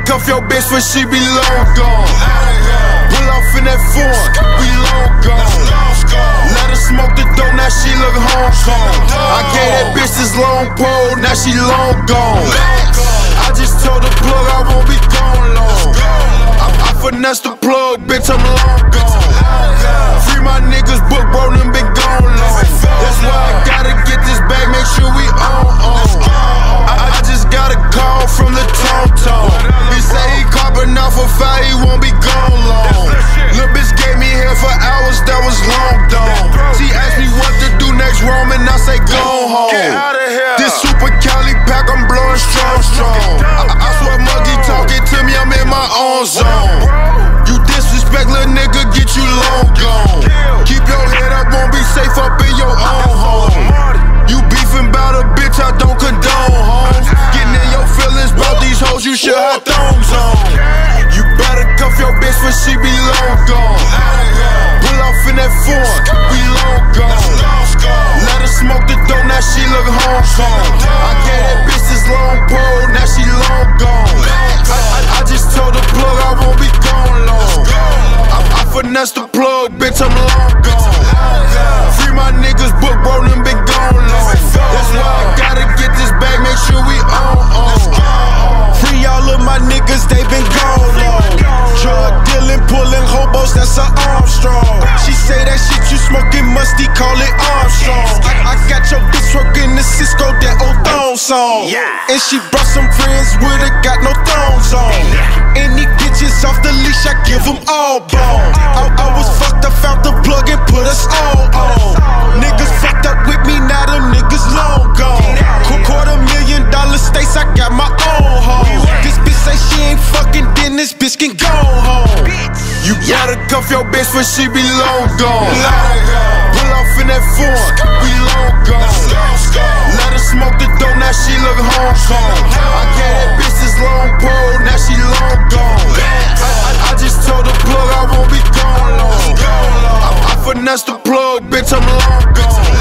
cuff your bitch when she be long gone. Pull off in that foreign, we long gone. Let her smoke the dope, now she look Hong Kong. I gave that bitch this long pole, now she long gone. I just told the plug I won't be gone long. I finesse the plug, bitch, I'm long gone. Free my niggas, book bro, them been gone long. That's why I gotta get this bag, make sure we on. I just got a call from the Tom. He say he copping off a fire, he won't be gone long. Lil' bitch gave me hair for hours, that was long gone. She asked me what to do next, Roman, I say go home. This super Cali pack, I'm blowing strong. I swear Muggy talking to me, I'm in my own zone. You disrespect, little nigga, get you long gone. Keep your head up, won't be safe up in your own home. You beefing about a bitch, I don't condone, homes. Getting in your feelings about these hoes, you should have thongs on. You better cuff your bitch when she be long gone. Pull off in that foreign, we long gone. Let her smoke the dope, now she look Hong Kong. I gave that bitch this long pole, now she long gone. I just told the plug I won't be gone long. I finesse the plug, bitch, I'm long gone. Free my niggas, book bro, them been gone long. That's why I gotta get this bag, make sure we on. Free all of my niggas, they been gone long. Drug dealing, pulling hobos, that's her Armstrong. She say that shit you smoking musty, call it Armstrong. I got your bitch working the Cisco, that old thong song. And she brought some friends with her, got no thongs on. Any bitches off the leash, I give them all bone. I was fucked up, found the plug and put us all on. Niggas fucked up with me, now them niggas long gone. $250,000 states, I got my own home. This bitch say she ain't fucking, then this bitch can go home. You gotta cuff your bitch when she be long gone. Pull off in that foreign, we long gone. Let her smoke the dope, now she look Hong Kong. I gave that bitch this long pole, now she long gone. I just told the plug I won't be gone long. I finesse the plug, bitch, I'm long gone.